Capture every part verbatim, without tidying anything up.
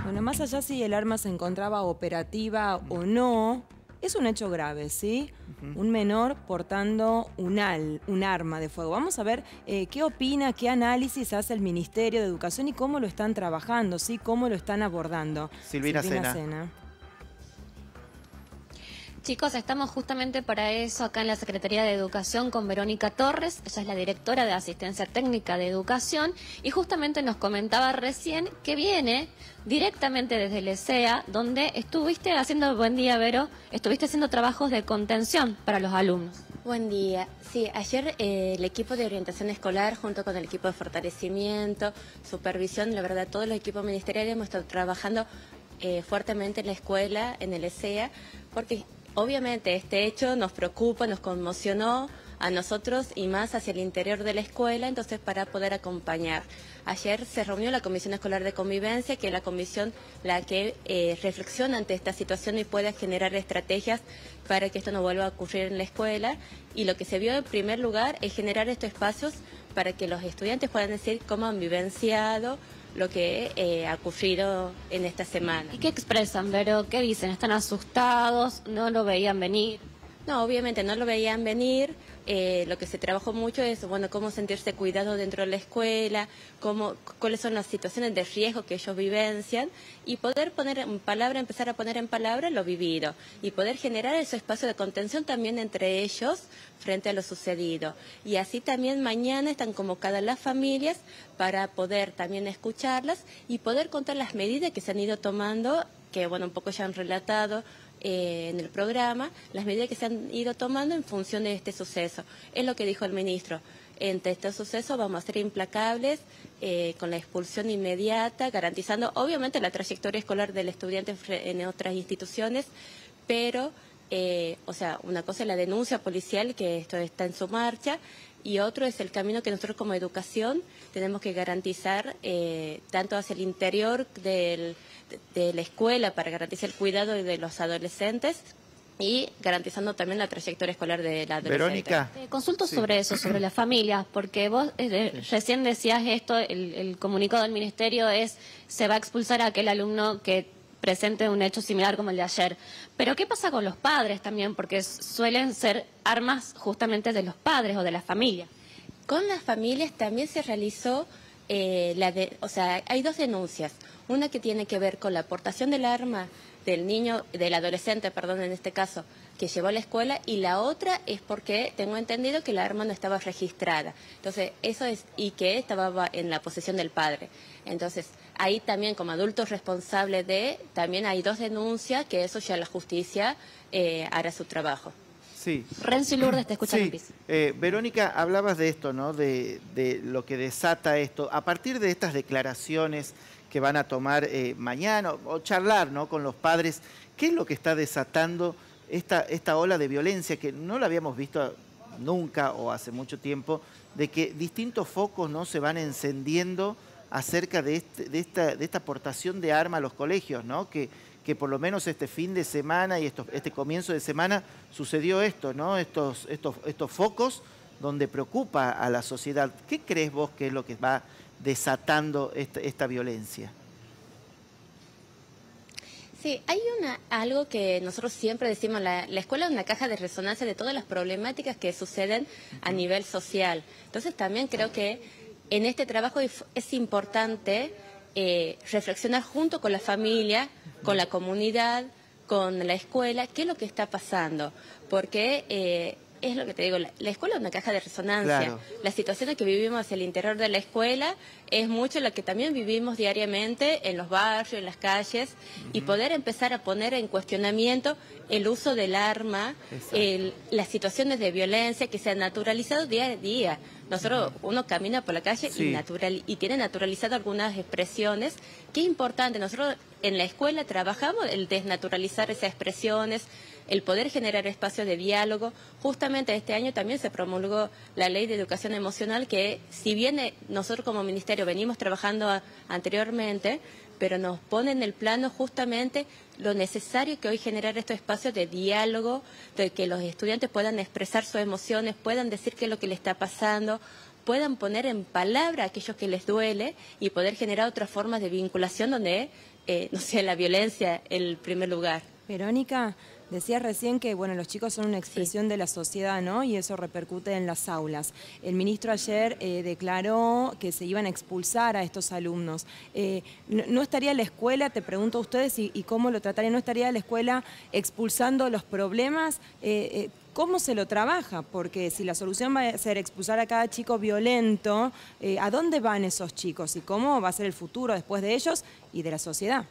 Bueno, más allá si el arma se encontraba operativa o no, es un hecho grave, ¿sí? Uh-huh. Un menor portando un, al, un arma de fuego. Vamos a ver eh, qué opina, qué análisis hace el Ministerio de Educación y cómo lo están trabajando, ¿sí? Cómo lo están abordando. Silvina, Silvina Sena. Sena. Chicos, estamos justamente para eso acá en la Secretaría de Educación con Verónica Torres. Ella es la directora de Asistencia Técnica de Educación y justamente nos comentaba recién que viene directamente desde el E S E A, donde estuviste haciendo, buen día Vero, estuviste haciendo trabajos de contención para los alumnos. Buen día. Sí, ayer eh, el equipo de orientación escolar junto con el equipo de fortalecimiento, supervisión, la verdad todos los equipos ministeriales hemos estado trabajando eh, fuertemente en la escuela, en el E S E A, porque obviamente este hecho nos preocupa, nos conmocionó a nosotros y más hacia el interior de la escuela, entonces para poder acompañar. Ayer se reunió la Comisión Escolar de Convivencia, que es la comisión la que eh, reflexiona ante esta situación y pueda generar estrategias para que esto no vuelva a ocurrir en la escuela. Y lo que se vio en primer lugar es generar estos espacios para que los estudiantes puedan decir cómo han vivenciado lo que eh, ha ocurrido en esta semana. ¿Y qué expresan, Vero? ¿Qué dicen? ¿Están asustados? ¿No lo veían venir? No, obviamente no lo veían venir. Eh, lo que se trabajó mucho es, bueno, cómo sentirse cuidado dentro de la escuela, cómo, cuáles son las situaciones de riesgo que ellos vivencian y poder poner en palabra, empezar a poner en palabra lo vivido y poder generar ese espacio de contención también entre ellos frente a lo sucedido. Y así también mañana están convocadas las familias para poder también escucharlas y poder contar las medidas que se han ido tomando, que bueno, un poco ya han relatado Eh, en el programa, las medidas que se han ido tomando en función de este suceso. Es lo que dijo el ministro. Ante este suceso vamos a ser implacables eh, con la expulsión inmediata, garantizando obviamente la trayectoria escolar del estudiante en otras instituciones, pero, eh, o sea, una cosa es la denuncia policial, que esto está en su marcha, y otro es el camino que nosotros como educación tenemos que garantizar eh, tanto hacia el interior del, de, de la escuela para garantizar el cuidado de los adolescentes y garantizando también la trayectoria escolar de la adolescente. Verónica. Eh, consulto sí. sobre eso, sobre las familias, porque vos eh, sí. recién decías esto, el, el comunicado del Ministerio es se va a expulsar a aquel alumno que presente un hecho similar como el de ayer. Pero ¿qué pasa con los padres también? Porque suelen ser armas justamente de los padres o de la familia. Con las familias también se realizó, eh, la de, o sea, hay dos denuncias. Una que tiene que ver con la aportación del arma del niño, del adolescente, perdón, en este caso, que llevó a la escuela, y la otra es porque tengo entendido que la arma no estaba registrada. Entonces, eso es, y que estaba en la posesión del padre. Entonces, ahí también como adultos responsables de, también hay dos denuncias, que eso ya la justicia eh, hará su trabajo. Sí. Renzo y Lourdes, te escuchan. Sí. Eh, Verónica, hablabas de esto, ¿no? De, de lo que desata esto. A partir de estas declaraciones que van a tomar eh, mañana o charlar, ¿no?, con los padres, ¿qué es lo que está desatando esta, esta ola de violencia que no la habíamos visto nunca o hace mucho tiempo, de que distintos focos, ¿no?, se van encendiendo acerca de, este, de, esta, de esta aportación de armas a los colegios, ¿no?, que, que por lo menos este fin de semana y esto, este comienzo de semana sucedió esto, ¿no?, estos, estos, estos focos donde preocupa a la sociedad. ¿Qué crees vos que es lo que va desatando esta, esta violencia? Sí, hay una, algo que nosotros siempre decimos, la, la escuela es una caja de resonancia de todas las problemáticas que suceden a nivel social. Entonces también creo que en este trabajo es, es importante eh, reflexionar junto con la familia, con la comunidad, con la escuela, qué es lo que está pasando. Porque eh, es lo que te digo, la, la escuela es una caja de resonancia. Claro. Las situaciones que vivimos hacia el interior de la escuela es mucho lo que también vivimos diariamente en los barrios, en las calles, uh-huh. y poder empezar a poner en cuestionamiento el uso del arma, el, las situaciones de violencia que se han naturalizado día a día. Nosotros, uh-huh. uno camina por la calle sí. y, natural, y tiene naturalizado algunas expresiones. Qué importante, nosotros en la escuela trabajamos el desnaturalizar esas expresiones, el poder generar espacios de diálogo. Justamente este año también se promulgó la Ley de Educación Emocional, que si bien nosotros como Ministerio venimos trabajando a, anteriormente, pero nos pone en el plano justamente lo necesario que hoy generar estos espacios de diálogo, de que los estudiantes puedan expresar sus emociones, puedan decir qué es lo que les está pasando, puedan poner en palabra aquello que les duele y poder generar otras formas de vinculación donde eh, no sea la violencia el primer lugar. Verónica, decías recién que bueno, los chicos son una expresión sí. de la sociedad, ¿no? Y eso repercute en las aulas. El ministro ayer eh, declaró que se iban a expulsar a estos alumnos. Eh, no, ¿No estaría la escuela, te pregunto a ustedes, y, y cómo lo trataría, no estaría la escuela expulsando los problemas? Eh, eh, ¿Cómo se lo trabaja? Porque si la solución va a ser expulsar a cada chico violento, eh, ¿a dónde van esos chicos? ¿Y cómo va a ser el futuro después de ellos y de la sociedad?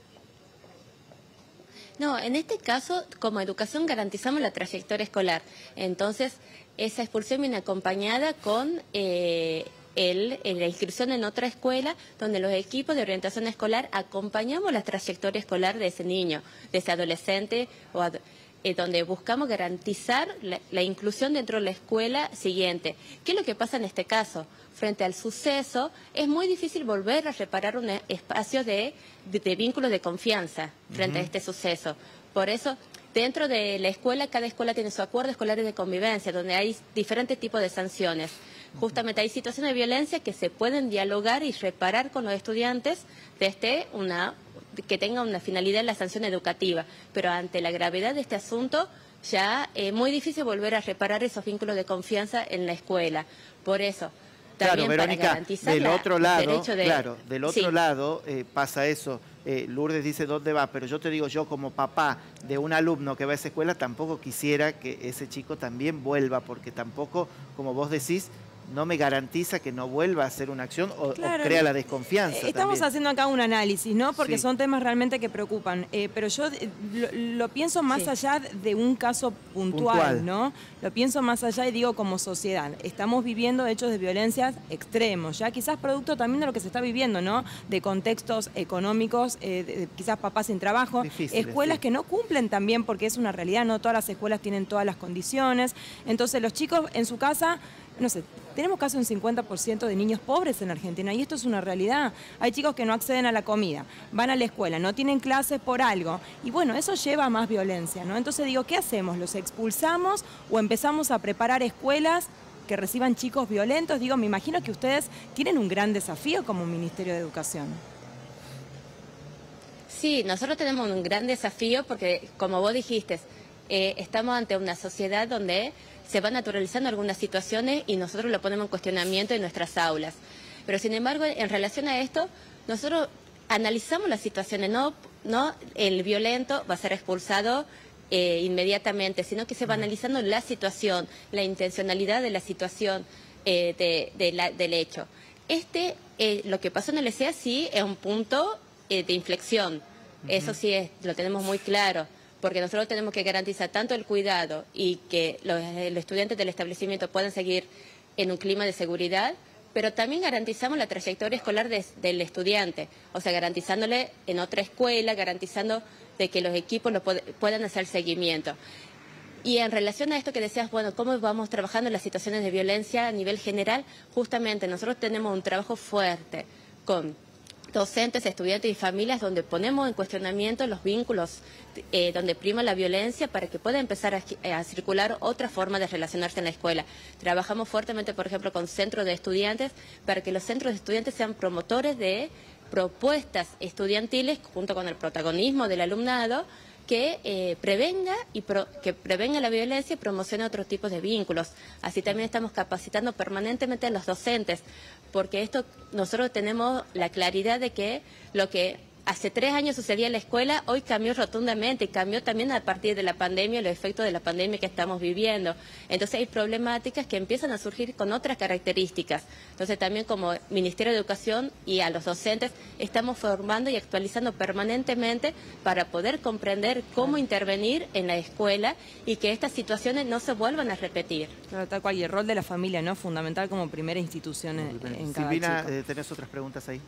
No, en este caso, como educación garantizamos la trayectoria escolar. Entonces, esa expulsión viene acompañada con eh, el, la inscripción en otra escuela, donde los equipos de orientación escolar acompañamos la trayectoria escolar de ese niño, de ese adolescente, o ad, eh, donde buscamos garantizar la, la inclusión dentro de la escuela siguiente. ¿Qué es lo que pasa en este caso? Frente al suceso, es muy difícil volver a reparar un espacio de, de, de vínculos de confianza frente uh-huh. a este suceso. Por eso, dentro de la escuela, cada escuela tiene su acuerdo escolar de convivencia, donde hay diferentes tipos de sanciones. Uh-huh. Justamente hay situaciones de violencia que se pueden dialogar y reparar con los estudiantes desde una, que tenga una finalidad en la sanción educativa. Pero ante la gravedad de este asunto, ya es muy difícil volver a reparar esos vínculos de confianza en la escuela. Por eso, claro, Verónica, del otro lado, de... claro, del otro sí. lado eh, pasa eso. Eh, Lourdes dice dónde va, pero yo te digo, yo como papá de un alumno que va a esa escuela, tampoco quisiera que ese chico también vuelva, porque tampoco, como vos decís, no me garantiza que no vuelva a hacer una acción o, claro, o crea la desconfianza. Estamos también. haciendo acá un análisis, ¿no? Porque sí. son temas realmente que preocupan. Eh, pero yo lo, lo pienso más sí. allá de un caso puntual, puntual, ¿no? Lo pienso más allá y digo como sociedad. Estamos viviendo hechos de violencia extremos, ya quizás producto también de lo que se está viviendo, ¿no? De contextos económicos, eh, de, de, quizás papás sin trabajo, Difíciles, escuelas sí. que no cumplen también, porque es una realidad, no todas las escuelas tienen todas las condiciones. Entonces los chicos en su casa, no sé, tenemos casi un cincuenta por ciento de niños pobres en Argentina y esto es una realidad. Hay chicos que no acceden a la comida, van a la escuela, no tienen clases por algo y bueno, eso lleva a más violencia, ¿no? Entonces digo, ¿qué hacemos? ¿Los expulsamos o empezamos a preparar escuelas que reciban chicos violentos? Digo, me imagino que ustedes tienen un gran desafío como Ministerio de Educación. Sí, nosotros tenemos un gran desafío porque, como vos dijiste, eh, estamos ante una sociedad donde se van naturalizando algunas situaciones y nosotros lo ponemos en cuestionamiento en nuestras aulas. Pero sin embargo, en relación a esto, nosotros analizamos las situaciones, no, no el violento va a ser expulsado eh, inmediatamente, sino que se va analizando la situación, la intencionalidad de la situación eh, de, de la, del hecho. Este, eh, lo que pasó en el E C A sí es un punto eh, de inflexión, uh-huh. eso sí es, lo tenemos muy claro. Porque nosotros tenemos que garantizar tanto el cuidado y que los, los estudiantes del establecimiento puedan seguir en un clima de seguridad, pero también garantizamos la trayectoria escolar de, del estudiante, o sea, garantizándole en otra escuela, garantizando de que los equipos lo pod- puedan hacer seguimiento. Y en relación a esto que decías, bueno, ¿cómo vamos trabajando en las situaciones de violencia a nivel general? Justamente nosotros tenemos un trabajo fuerte con docentes, estudiantes y familias donde ponemos en cuestionamiento los vínculos eh, donde prima la violencia para que pueda empezar a, a circular otra forma de relacionarse en la escuela. Trabajamos fuertemente, por ejemplo, con centros de estudiantes para que los centros de estudiantes sean promotores de propuestas estudiantiles junto con el protagonismo del alumnado que eh, prevenga y pro, que prevenga la violencia y promocione otros tipos de vínculos. Así también estamos capacitando permanentemente a los docentes, porque esto nosotros tenemos la claridad de que lo que hace tres años sucedía en la escuela, hoy cambió rotundamente y cambió también a partir de la pandemia, los efectos de la pandemia que estamos viviendo. Entonces hay problemáticas que empiezan a surgir con otras características. Entonces también como Ministerio de Educación y a los docentes estamos formando y actualizando permanentemente para poder comprender cómo intervenir en la escuela y que estas situaciones no se vuelvan a repetir. Claro, tal cual, y el rol de la familia, ¿no? Fundamental como primera institución en, en cada Silvina, chico. Eh, ¿tenés otras preguntas ahí?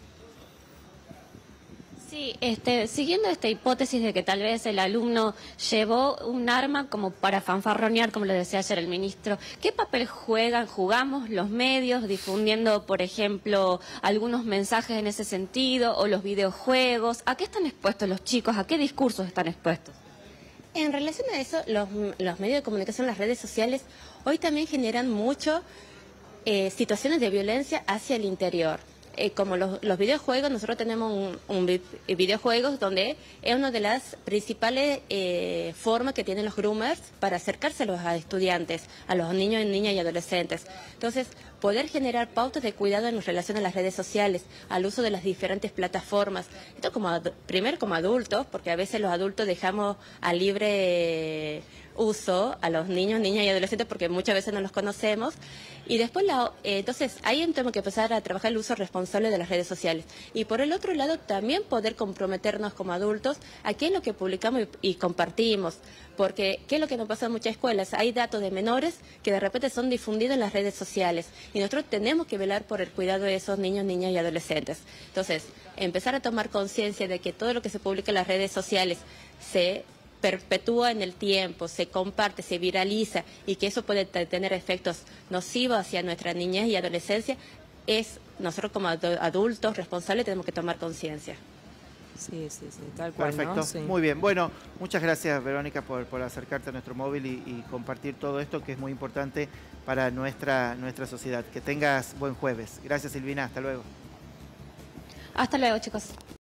Sí, este, siguiendo esta hipótesis de que tal vez el alumno llevó un arma como para fanfarronear, como lo decía ayer el ministro, ¿qué papel juegan, jugamos los medios difundiendo, por ejemplo, algunos mensajes en ese sentido o los videojuegos? ¿A qué están expuestos los chicos? ¿A qué discursos están expuestos? En relación a eso, los, los medios de comunicación, las redes sociales, hoy también generan mucho eh, situaciones de violencia hacia el interior. Eh, como los, los videojuegos, nosotros tenemos un, un vi- videojuegos donde es una de las principales eh, formas que tienen los groomers para acercarse a los a estudiantes, a los niños, niñas y adolescentes. Entonces, poder generar pautas de cuidado en relación a las redes sociales, al uso de las diferentes plataformas. Esto como adu- primero como adultos, porque a veces los adultos dejamos a libre uso a los niños, niñas y adolescentes porque muchas veces no los conocemos. Y después, la, eh, entonces, ahí tenemos que empezar a trabajar el uso responsable de las redes sociales. Y por el otro lado, también poder comprometernos como adultos a qué es lo que publicamos y, y compartimos. Porque, ¿qué es lo que nos pasa en muchas escuelas? Hay datos de menores que de repente son difundidos en las redes sociales. Y nosotros tenemos que velar por el cuidado de esos niños, niñas y adolescentes. Entonces, empezar a tomar conciencia de que todo lo que se publica en las redes sociales se perpetúa en el tiempo, se comparte, se viraliza y que eso puede tener efectos nocivos hacia nuestra niñez y adolescencia, es nosotros como adultos responsables tenemos que tomar conciencia. Sí, sí, sí, tal cual, Perfecto, ¿no? Sí. muy bien. Bueno, muchas gracias, Verónica, por, por acercarte a nuestro móvil y, y compartir todo esto que es muy importante para nuestra, nuestra sociedad. Que tengas buen jueves. Gracias, Silvina. Hasta luego. Hasta luego, chicos.